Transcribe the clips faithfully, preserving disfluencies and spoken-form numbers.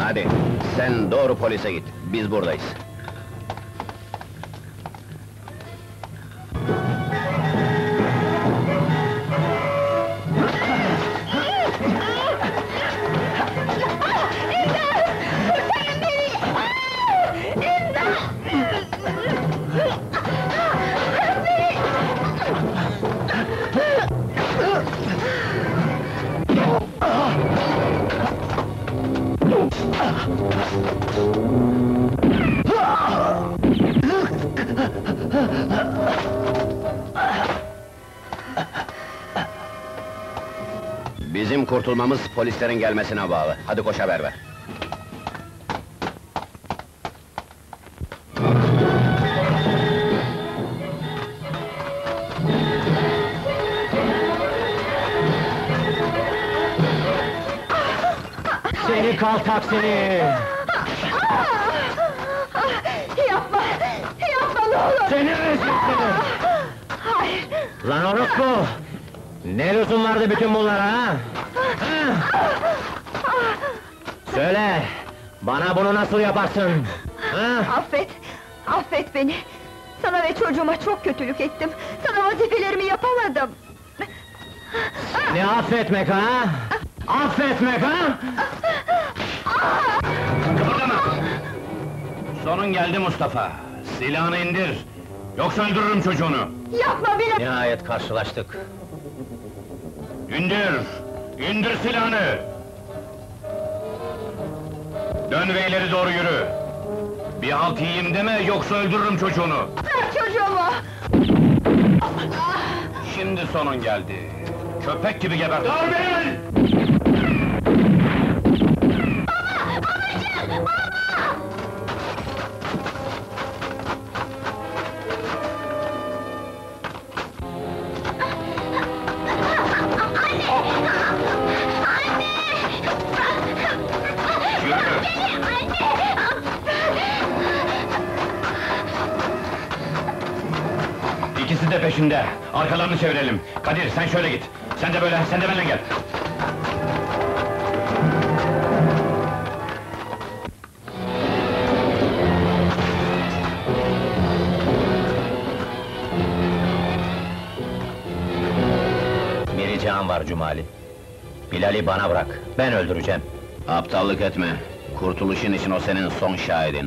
Hadi, sen doğru polise git, biz buradayız. Bizim kurtulmamız polislerin gelmesine bağlı. Hadi koş haber ver. Seni kaltak seni! Yapma! Yapma ne olur! Seni özledim! Hayır! Lan orospu! Ne lüzum vardı bütün bunlara ha? Ha? Söyle! Bana bunu nasıl yaparsın? Ha? Affet! Affet beni! Sana ve çocuğuma çok kötülük ettim! Sana vazifelerimi yapamadım! Ne affetmek ha? Affetmek ha? Kıpırdama! Sonun geldi Mustafa! Silahını indir! Yoksa öldürürüm çocuğunu! Yapma beni! Nihayet karşılaştık. İndir! İndir silahını! Dön ve ileri doğru yürü! Bir halt yiyeyim deme, yoksa öldürürüm çocuğunu! Bırak çocuğumu! Şimdi sonun geldi! Köpek gibi gebertin! Dur beni! İkisi de peşinde! Arkalarını çevirelim! Kadir, sen şöyle git! Sen de böyle, sen de benimle gel! Bir ricam var Cumali. Bilal'i bana bırak, ben öldüreceğim. Aptallık etme! Kurtuluşun için o senin son şahidin!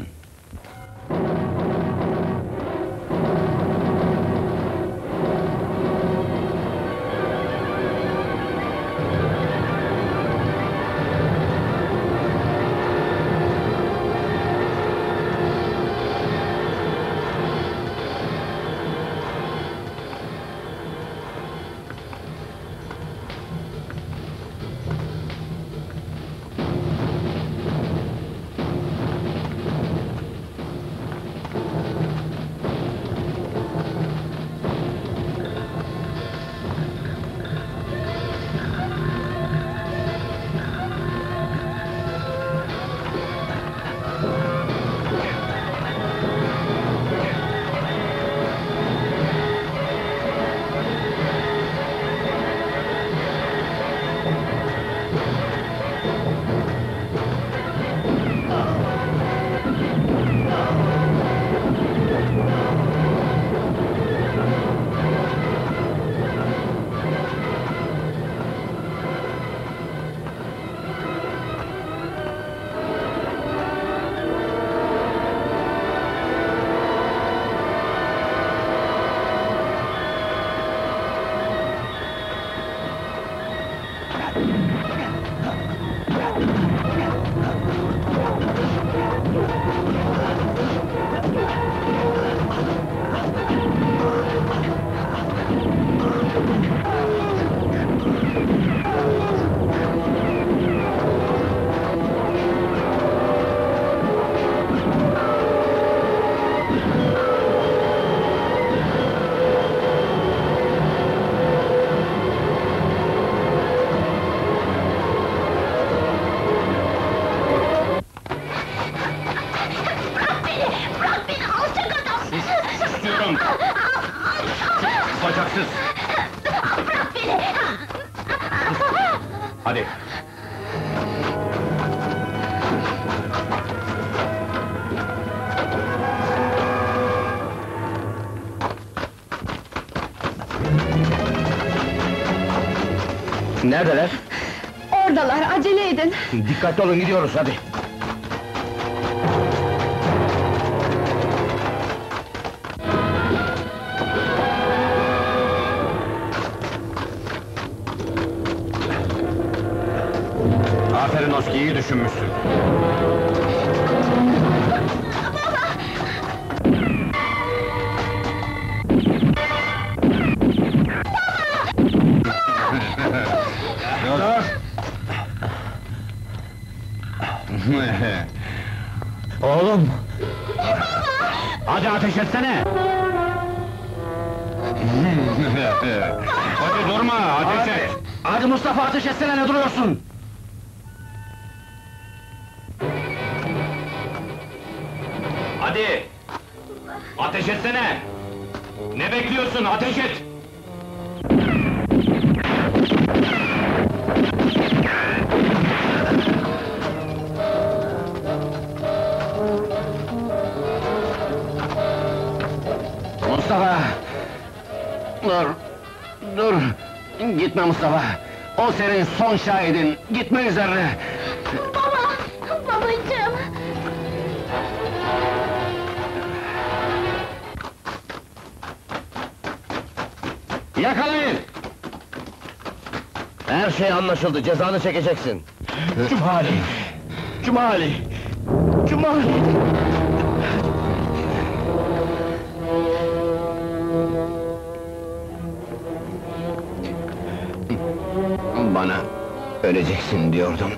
Bacaksız! Bırak beni! Hadi! Neredeler? Oradalar, acele edin! Dikkatli olun, gidiyoruz, hadi! Aferin Oski, iyi düşünmüşsün! Dur! Oğlum! Hadi ateş etsene! Hadi durma, ateş et! Hadi Mustafa, ateş etsene, ne duruyorsun? Hadi! Ateş etsene! Ne bekliyorsun, ateş et! Mustafa! Dur! Dur! Gitme Mustafa! O senin son şahidin, gitme üzerine! Baba! Babacığım! Yakalayın! Her şey anlaşıldı, cezanı çekeceksin! Cumali! Cumali! Cumali! Bana öleceksin diyordum.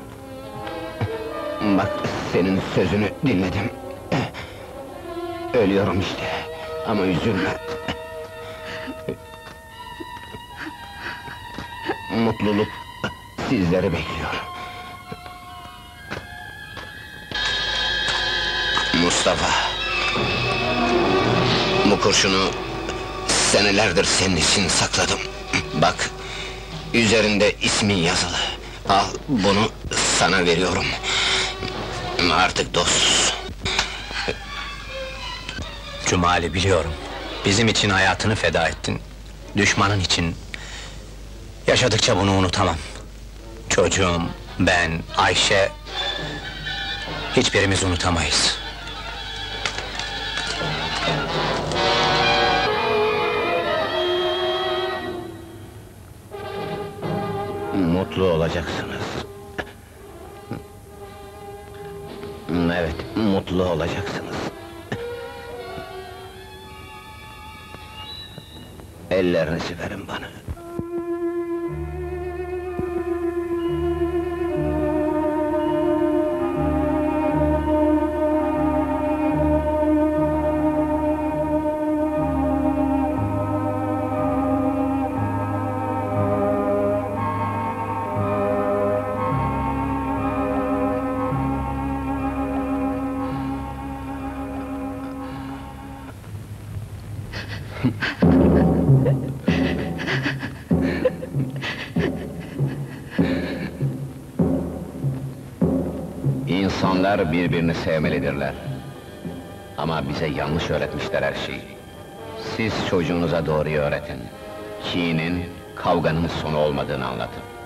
Bak, senin sözünü dinledim. Ölüyorum işte, ama üzülme. Mutluluk sizleri bekliyor. Mustafa! Bu kurşunu senelerdir senin için sakladım. Bak, üzerinde ismin yazılı. Al, bunu sana veriyorum. Artık dostuz. Cumali, biliyorum. Bizim için hayatını feda ettin. Düşmanın için. Yaşadıkça bunu unutamam. Çocuğum, ben, Ayşe... hiçbirimiz unutamayız. Mutlu olacaksınız. Evet, mutlu olacaksınız. Ellerinizi verin bana. İnsanlar birbirini sevmelidirler. Ama bize yanlış öğretmişler her şeyi. Siz çocuğunuza doğruyu öğretin. Kinin, kavganın sonu olmadığını anlatın.